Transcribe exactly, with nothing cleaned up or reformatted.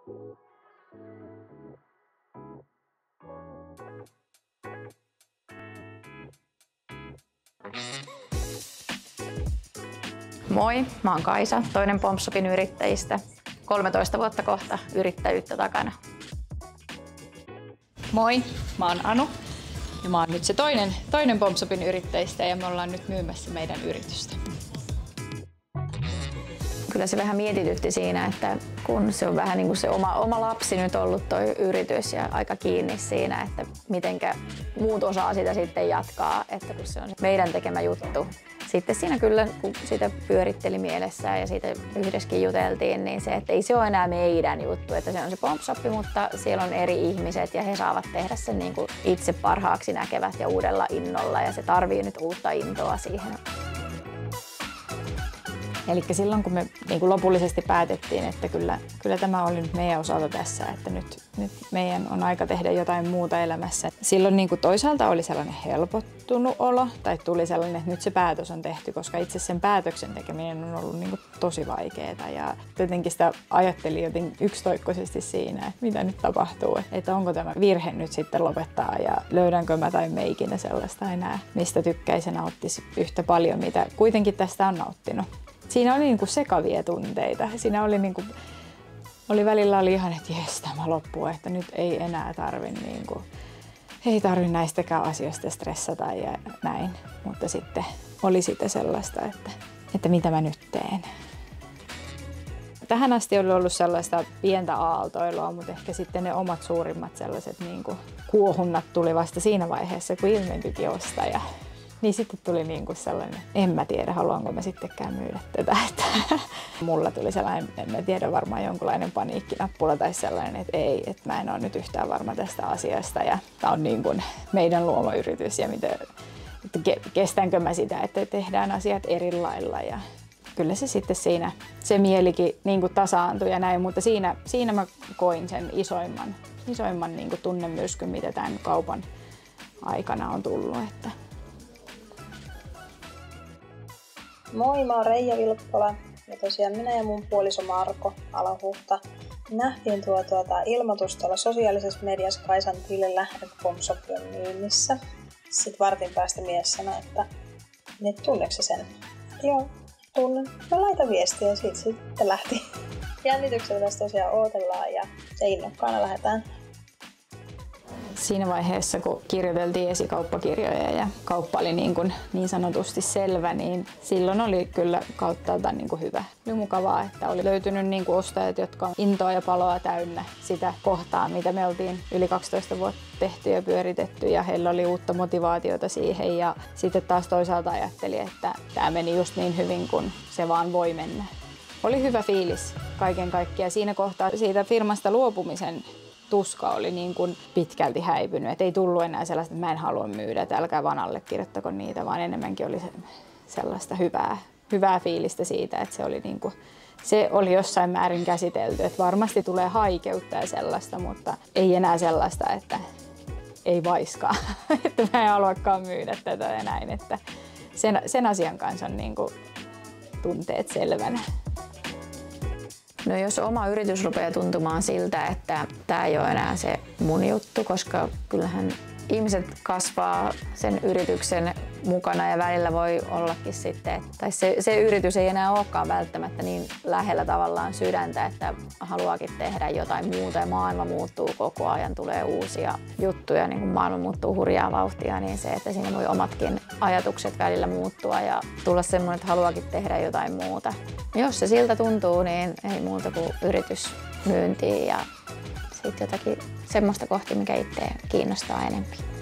Moi, mä oon Kaisa, toinen Pompshopin yrittäjistä. kolmetoista vuotta kohta yrittäjyyttä takana. Moi, mä oon Anu ja mä oon nyt se toinen, toinen Pompshopin yrittäjistä ja me ollaan nyt myymässä meidän yritystä. Kyllä se vähän mietitytti siinä, että kun se on vähän niin kuin se oma, oma lapsi nyt ollut toi yritys ja aika kiinni siinä, että mitenkä muut osaa sitä sitten jatkaa, että kun se on se meidän tekemä juttu. Sitten siinä kyllä, kun sitä pyöritteli mielessä ja siitä yhdessäkin juteltiin, niin se, että ei se ole enää meidän juttu, että se on se Pompshop, mutta siellä on eri ihmiset ja he saavat tehdä sen niin kuin itse parhaaksi näkevät ja uudella innolla ja se tarvii nyt uutta intoa siihen. Eli silloin kun me niin kuin lopullisesti päätettiin, että kyllä, kyllä tämä oli nyt meidän osalta tässä, että nyt, nyt meidän on aika tehdä jotain muuta elämässä. Silloin niin kuin toisaalta oli sellainen helpottunut olo, tai tuli sellainen, että nyt se päätös on tehty, koska itse sen päätöksen tekeminen on ollut niin kuin tosi vaikeaa. Ja jotenkin sitä ajattelin joten yksitoikkoisesti siinä, että mitä nyt tapahtuu, että onko tämä virhe nyt sitten lopettaa ja löydänkö mä tai me ikinä sellaista enää, mistä tykkäisi ja nauttisi yhtä paljon, mitä kuitenkin tästä on nauttinut. Siinä oli niinku sekavia tunteita. Siinä oli, niinku, oli välillä oli ihan, että jes, tämä loppuu, että nyt ei enää tarvi, niinku, ei tarvi näistäkään asioista stressata ja näin. Mutta sitten oli sitten sellaista, että, että mitä mä nyt teen. Tähän asti oli ollut sellaista pientä aaltoilua, mutta ehkä sitten ne omat suurimmat sellaiset niinku, kuohunnat tuli vasta siinä vaiheessa, kun ilmentyikin ostaja. Niin sitten tuli niinku sellainen, en mä tiedä, haluanko mä sittenkään myydä tätä. Että mulla tuli sellainen, en mä tiedä, varmaan jonkunlainen paniikkinappula tai sellainen, että ei, että mä en ole nyt yhtään varma tästä asiasta. Ja tää on niin kuin meidän luoma yritys ja miten, että kestänkö mä sitä, että tehdään asiat eri lailla. Ja kyllä se sitten siinä, se mielikin niin kuin tasaantui ja näin, mutta siinä, siinä mä koin sen isoimman, isoimman niin kuin tunnemyrskyn, mitä tämän kaupan aikana on tullut. Että Moi, mä oon Reija Vilppola ja tosiaan minä ja mun puoliso Marko Alahuhta nähtiin tuo tuota ilmoitus tuolla sosiaalisessa mediassa Kaisan tilillä, että Pompshop on myynnissä. Sitten vartin päästä mies sanoi, että niin tunneeko sen? Joo, tunnen. Mä laitan viestiä ja siitä sitten lähti. Jännityksellä tässä tosiaan odotellaan ja innokkaana lähdetään. Siinä vaiheessa, kun kirjoiteltiin esikauppakirjoja ja kauppa oli niin, kuin niin sanotusti selvä, niin silloin oli kyllä kauttaaltaan niin kuin hyvä. Oli mukavaa, että oli löytynyt niin kuin ostajat, jotka on intoa ja paloa täynnä sitä kohtaa, mitä me oltiin yli kaksitoista vuotta tehty ja pyöritetty ja heillä oli uutta motivaatiota siihen ja sitten taas toisaalta ajatteli, että tämä meni just niin hyvin kuin se vaan voi mennä. Oli hyvä fiilis kaiken kaikkiaan. Siinä kohtaa siitä firmasta luopumisen tuska oli niin kuin pitkälti häipynyt, et ei tullut enää sellaista, että mä en halua myydä, että älkää vaan allekirjoittako niitä, vaan enemmänkin oli sellaista hyvää, hyvää fiilistä siitä, että se oli, niin kuin, se oli jossain määrin käsitelty, että varmasti tulee haikeutta ja sellaista, mutta ei enää sellaista, että ei vaiskaa, että mä en haluakaan myydä tätä ja näin, että sen, sen asian kanssa on niin kuin tunteet selvänä. No jos oma yritys rupeaa tuntumaan siltä, että tämä ei ole enää se mun juttu, koska kyllähän ihmiset kasvaa sen yrityksen mukana ja välillä voi ollakin sitten, tai se, se yritys ei enää olekaan välttämättä niin lähellä tavallaan sydäntä, että haluaakin tehdä jotain muuta ja maailma muuttuu koko ajan, tulee uusia juttuja, niin kun maailma muuttuu hurjaa vauhtia, niin se, että siinä voi omatkin ajatukset välillä muuttua ja tulla semmoinen, että haluaakin tehdä jotain muuta. Jos se siltä tuntuu, niin ei muuta kuin yritysmyyntiä ja sitten jotakin semmoista kohti, mikä itseä kiinnostaa enemmän.